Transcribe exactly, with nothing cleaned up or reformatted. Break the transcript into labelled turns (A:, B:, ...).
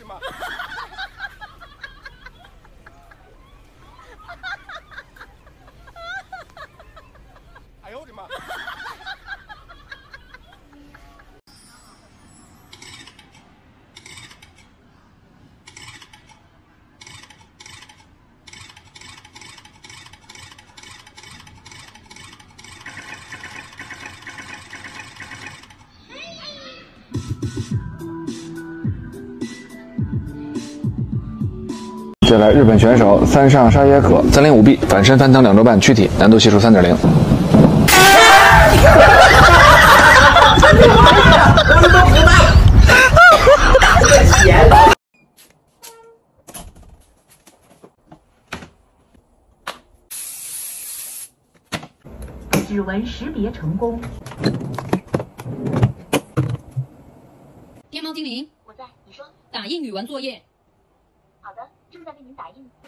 A: 妈！哎呦我的妈！
B: 接下来，日本选手三上沙耶可三连五臂反身翻腾两周半躯体，难度系数三点零。
C: 指纹识别成功。
D: 天猫精灵，
C: 我在，你说。
D: 打印语文作业。
C: 好的，正在为您打印。